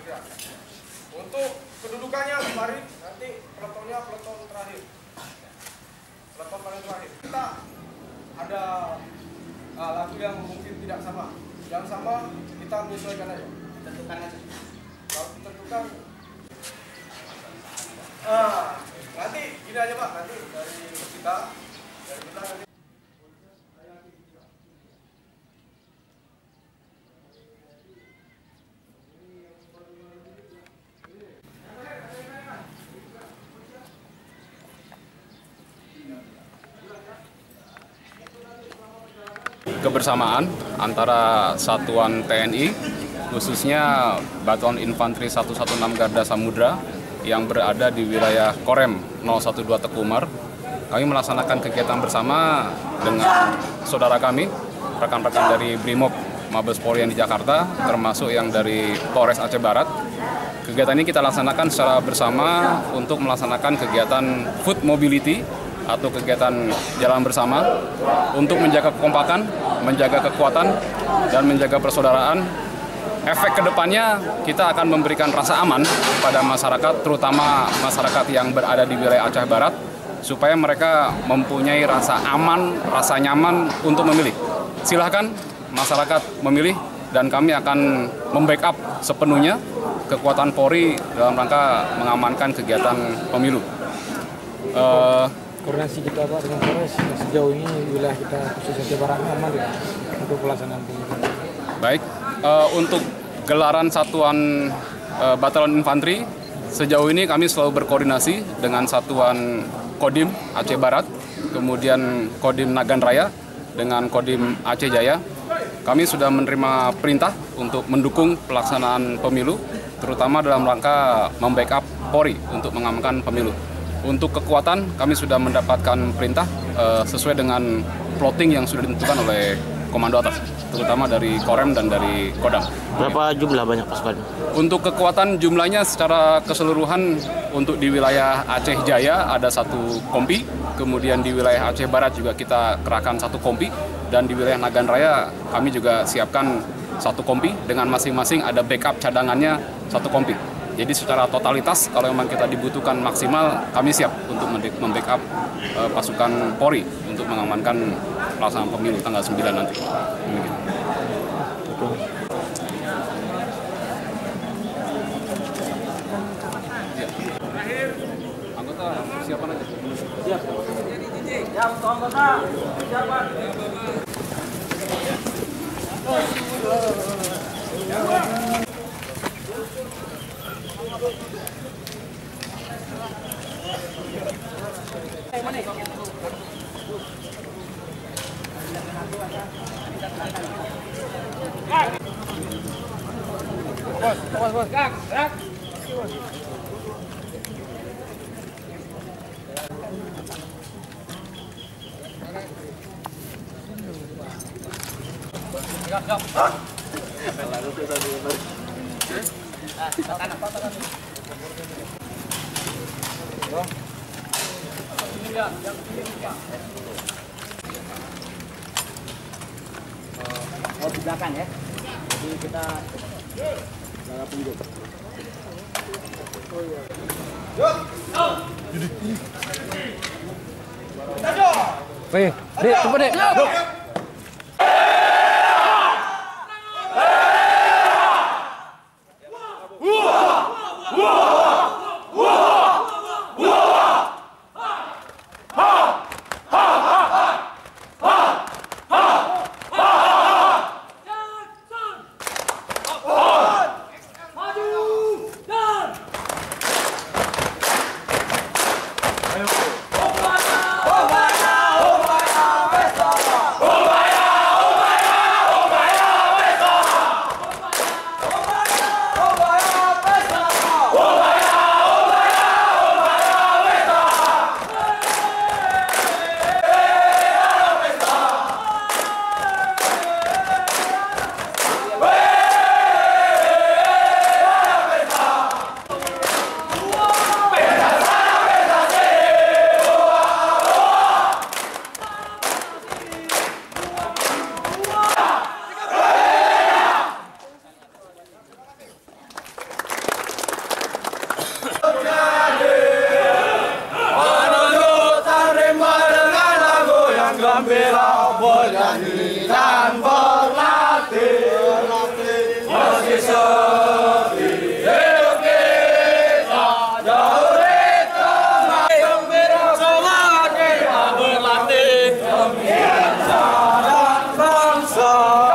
Ya. Untuk kedudukannya kemarin nanti peletonnya peleton terakhir. Peleton paling terakhir. Kita ada lagu yang mungkin tidak sama. Yang sama kita menyesuaikan aja. Tentukan aja. Kalau ditentukan, nanti gini aja Pak, nanti dari kita nanti. Kebersamaan antara satuan TNI, khususnya Batuan Infanteri 116 Garda Samudra yang berada di wilayah Korem 012 Tekumar. Kami melaksanakan kegiatan bersama dengan saudara kami, rekan-rekan dari Brimob Mabes Polri yang di Jakarta, termasuk yang dari Polres Aceh Barat. Kegiatan ini kita laksanakan secara bersama untuk melaksanakan kegiatan food mobility atau kegiatan jalan bersama untuk menjaga kekompakan, menjaga kekuatan, dan menjaga persaudaraan. Efek kedepannya kita akan memberikan rasa aman kepada masyarakat, terutama masyarakat yang berada di wilayah Aceh Barat, supaya mereka mempunyai rasa aman, rasa nyaman untuk memilih. Silahkan masyarakat memilih, dan kami akan membackup sepenuhnya kekuatan Polri dalam rangka mengamankan kegiatan pemilu. Koordinasi kita Pak dengan Polres sejauh ini wilayah kita khususnya Aceh Barat aman ya untuk pelaksanaan pemilu. Baik, untuk gelaran satuan Batalion Infanteri sejauh ini kami selalu berkoordinasi dengan satuan Kodim Aceh Barat, kemudian Kodim Nagan Raya dengan Kodim Aceh Jaya. Kami sudah menerima perintah untuk mendukung pelaksanaan pemilu, terutama dalam rangka membackup Polri untuk mengamankan pemilu. Untuk kekuatan, kami sudah mendapatkan perintah sesuai dengan plotting yang sudah ditentukan oleh komando atas, terutama dari Korem dan dari Kodam. Berapa jumlah banyak pasukan? Untuk kekuatan jumlahnya secara keseluruhan untuk di wilayah Aceh Jaya ada 1 kompi, kemudian di wilayah Aceh Barat juga kita kerahkan 1 kompi, dan di wilayah Nagan Raya kami juga siapkan 1 kompi dengan masing-masing ada backup cadangannya 1 kompi. Jadi secara totalitas kalau memang kita dibutuhkan maksimal, kami siap untuk membackup pasukan Polri untuk mengamankan pelaksanaan pemilu tanggal 9 nanti. Terakhir, anggota persiapan aja. Siap. Siap, anggota. Siapan. Bos, gerak. Oh, di belakang ya. Jadi kita jaga pengunjuk. Baik, Dek, cepat Dek. Ayo. gembira bernyanyi dan berlatih. Meski sepi hidup kita jauh di tengah gembira, semangat kita berlatih. Gembira dan bangsa.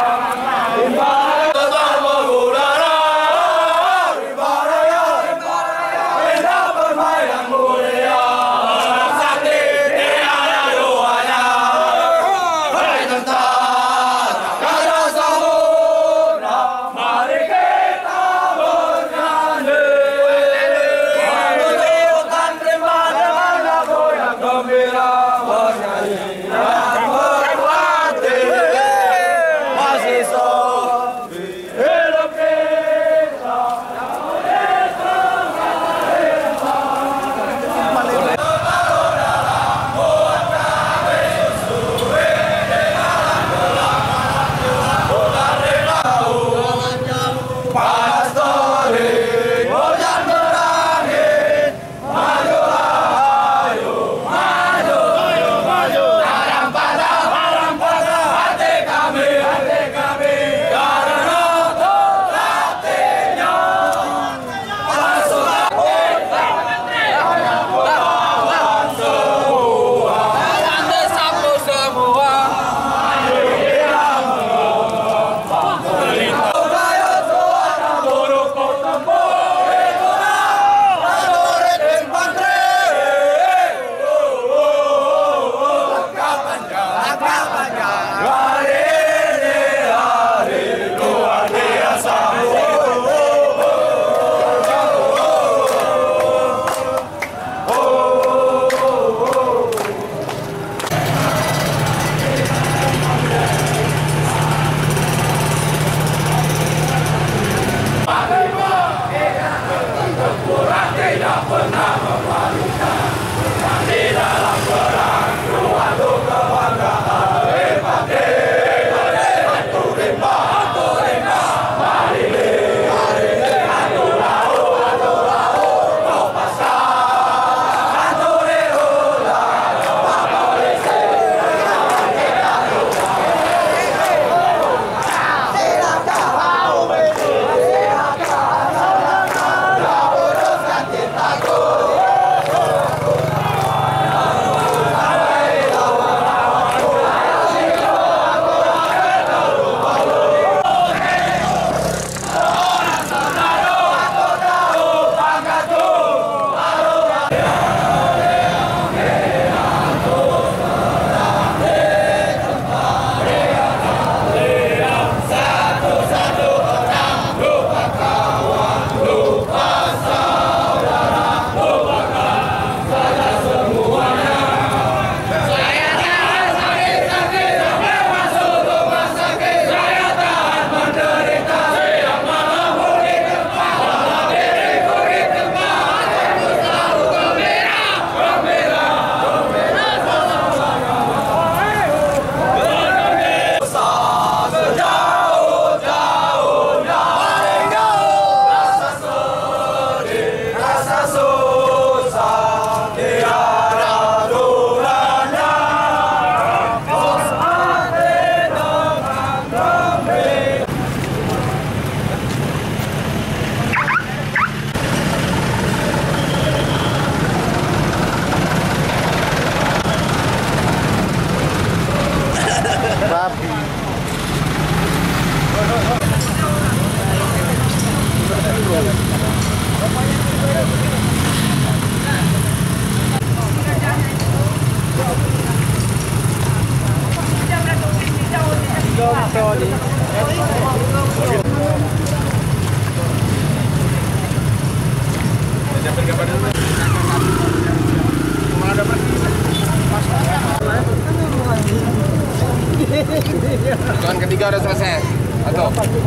Tuan ketiga udah selesai. Atau?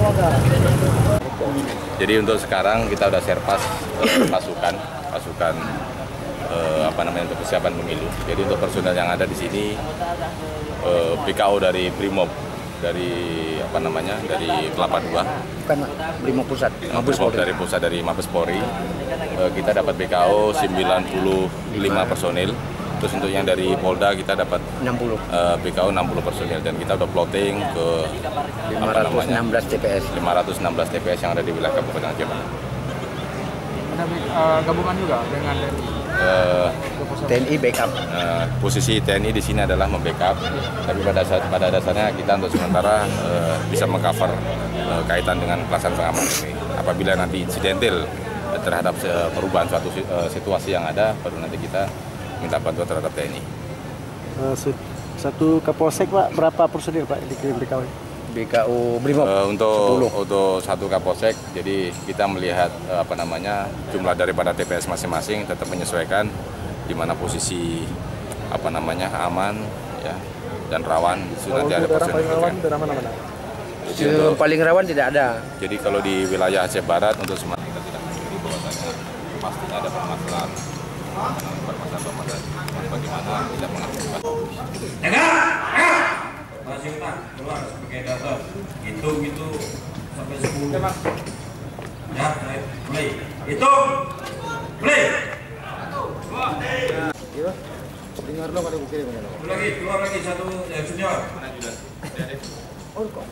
Jadi untuk sekarang kita udah serpas pasukan untuk persiapan pemilu. Jadi untuk personel yang ada di sini PKO dari Brimob, dari dari Kelapa II. Bukan Brimob Pusat. Dari pusat dari Mabes Polri. Kita dapat PKO 95 personil. Terus untuk yang dari Polda kita dapat 60. BKO 60 personil dan kita udah plotting ke 516 TPS. 516 TPS yang ada di wilayah Kabupaten Aceh Barat. Ada gabungan juga dengan TNI backup. Posisi TNI di sini adalah membackup, tapi pada dasarnya kita untuk sementara bisa mengcover kaitan dengan pelaksanaan pengamanan ini. Apabila nanti insidental terhadap perubahan suatu situasi yang ada, baru nanti kita minta bantuan terhadap TNI. Satu Kapolsek Pak, berapa personil Pak dikirim BKO? BKO Brimob Untuk satu Kapolsek, jadi kita melihat jumlah daripada TPS masing-masing tetap menyesuaikan di mana posisi aman ya dan rawan. Kalau Nanti ada daerah personil paling rawan daerah mana-mana? Yang paling rawan tidak ada. Jadi kalau di wilayah Aceh Barat untuk sementara kita tidak mengerti bahwasanya pastinya ada permasalahan bagaimana tidak mengerti. Masih utang keluar sebagai data hitung itu sampai 10 ya mulai hitung mulai Dengar lo pada bukti mana? keluar lagi satu yang senior Oh kok.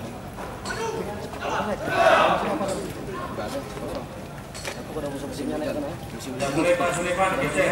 Aku pada musuh-musuhnya naik kan ya? yang mulai Pak Sulaiman geser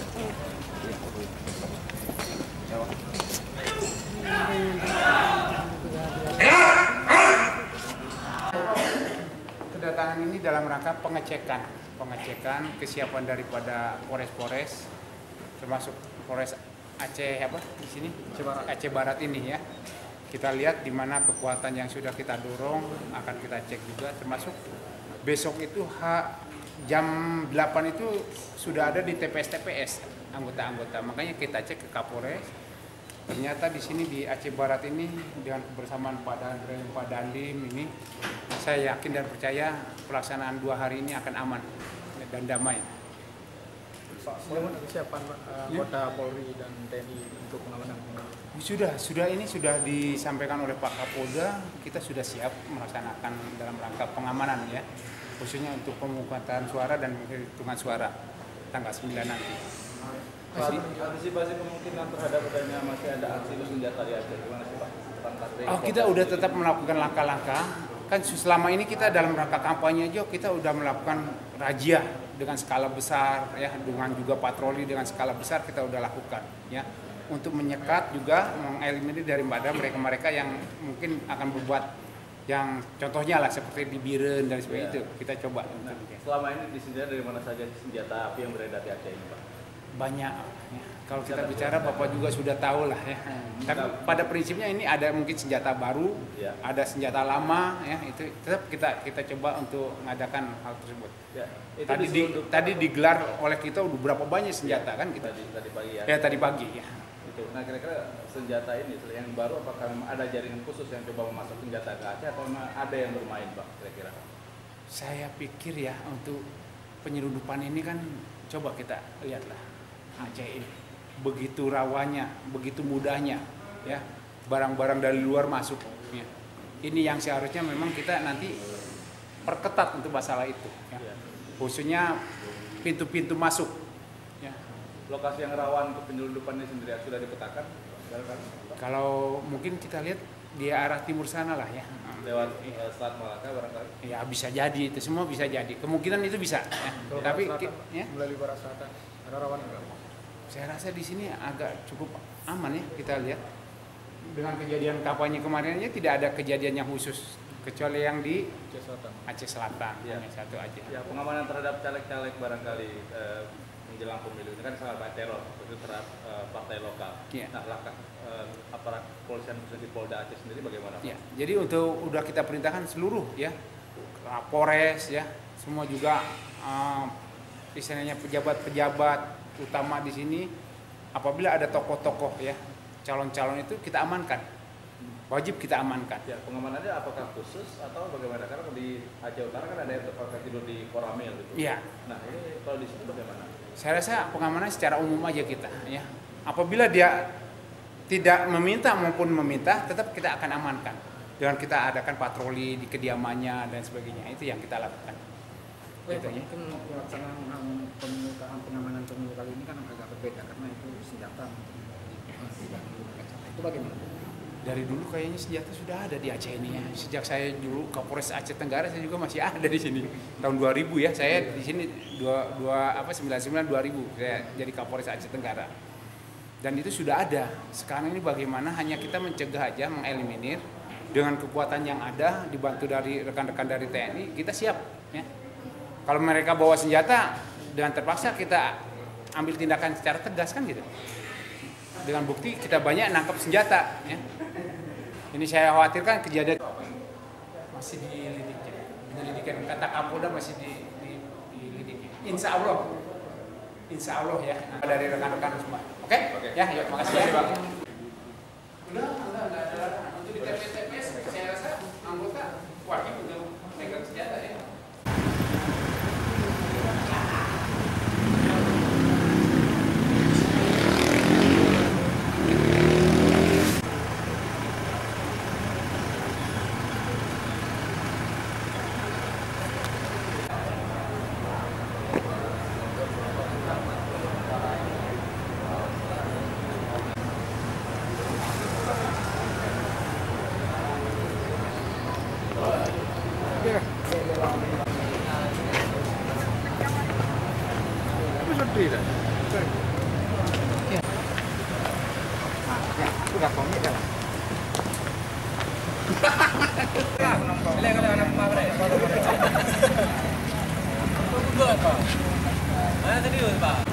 Kedatangan ini dalam rangka pengecekan kesiapan daripada Polres termasuk Polres Aceh di sini Aceh Barat ini ya. Kita lihat di mana kekuatan yang sudah kita dorong akan kita cek juga, termasuk besok itu jam 8 itu sudah ada di TPS anggota-anggota. Makanya kita cek ke Kapolres. Ternyata di sini di Aceh Barat ini dengan kebersamaan Pak Dandim ini, saya yakin dan percaya pelaksanaan 2 hari ini akan aman dan damai. Pak, bagaimana kesiapan anggota Polri dan TNI untuk pengamanan? Sudah disampaikan oleh Pak Kapolda, kita sudah siap melaksanakan dalam rangka pengamanan ya, khususnya untuk pemungutan suara dan penghitungan suara tanggal 9 nanti. Antisipasi kemungkinan terhadap adanya masih ada aksi bersenjata di Aceh, gimana sih Pak? Kita udah tetap melakukan langkah-langkah. Kan selama ini kita dalam rangka kampanye aja kita udah melakukan razia dengan skala besar ya, dengan juga patroli dengan skala besar kita udah lakukan ya, untuk menyekat juga mengeliminir daripada mereka-mereka yang mungkin akan berbuat yang contohnya lah seperti di Biren dan sebagainya itu kita coba. Nah, selama ini disenjata dari mana saja senjata api yang beredar di Aceh ini Pak? Banyak ya. Kalau kita bicara Bapak juga sudah tahu lah ya. Tapi pada prinsipnya ini ada mungkin senjata baru, ya, ada senjata lama ya, itu tetap kita coba untuk mengadakan hal tersebut. Ya, tadi digelar oleh kita udah berapa banyak senjata kan kita. Tadi pagi ya. Ya tadi pagi ya. Itu. Nah kira-kira senjata ini yang baru apakah ada jaringan khusus yang coba memasuk senjata ke Aceh atau ada yang bermain Pak kira-kira? Saya pikir ya untuk penyelundupan ini kan coba kita lihatlah Aceh ini begitu rawannya, begitu mudahnya ya barang-barang dari luar masuk ya. Ini yang seharusnya memang kita nanti perketat untuk masalah itu ya. Khususnya pintu-pintu masuk ya. Lokasi yang rawan untuk penyelundupan ini sendiri sudah dipetakan? Kalau mungkin kita lihat di arah timur sana lah ya. Lewat Selat Malaka barangkali? Ya bisa jadi, itu semua bisa jadi. Kemungkinan itu bisa ya. Tapi ya, melalui barat selatan ada rawan enggak? saya rasa di sini agak cukup aman ya, kita lihat. Dengan kejadian kampanye kemarin aja tidak ada kejadian yang khusus kecuali yang di Aceh Selatan ya. Hanya satu aja. Ya, pengamanan terhadap caleg-caleg barangkali menjelang pemilu ini kan sangat teror itu terhadap partai lokal. Ya. Nah, langkah aparat kepolisian khususnya di Polda Aceh sendiri bagaimana? Ya, jadi udah kita perintahkan seluruh ya, Polres ya, semua juga istilahnya pejabat-pejabat utama di sini, apabila ada tokoh-tokoh ya, calon-calon itu kita amankan, wajib kita amankan. Ya, pengamanannya apakah khusus atau bagaimana? Karena di Aceh Utara kan ada yang terpaksa tidur di Koramil gitu. Iya. Nah ini kalau di sini bagaimana? Saya rasa pengamanan secara umum aja kita ya. Apabila dia tidak meminta maupun meminta, tetap kita akan amankan. Dengan kita adakan patroli di kediamannya dan sebagainya, itu yang kita lakukan. Mungkin pelaksanaan pengamanan pemilu kali ini kan agak berbeda karena itu senjata tidak digunakan. Itu bagaimana? Dari dulu kayaknya senjata sudah ada di Aceh ini ya. Sejak saya dulu Kapolres Aceh Tenggara saya juga masih ada di sini. Tahun 2000 ya, saya di sini 99 2000 saya jadi Kapolres Aceh Tenggara. Dan itu sudah ada. Sekarang ini bagaimana hanya kita mencegah aja, mengeliminir dengan kekuatan yang ada dibantu dari rekan-rekan dari TNI, kita siap ya. Kalau mereka bawa senjata dengan terpaksa kita ambil tindakan secara tegas kan gitu. Dengan bukti kita banyak nangkap senjata ya. Ini saya khawatirkan kejadian masih diselidiki, kata Kapolda masih diselidiki. Insya Allah ya dari rekan-rekan semua. Oke? Ya, yuk makasih ya Bang. Udah ada untuk di TPS saya rasa anggota wajib untuk megang senjata ya. Sudah komit ya. Mana tadi, Pak?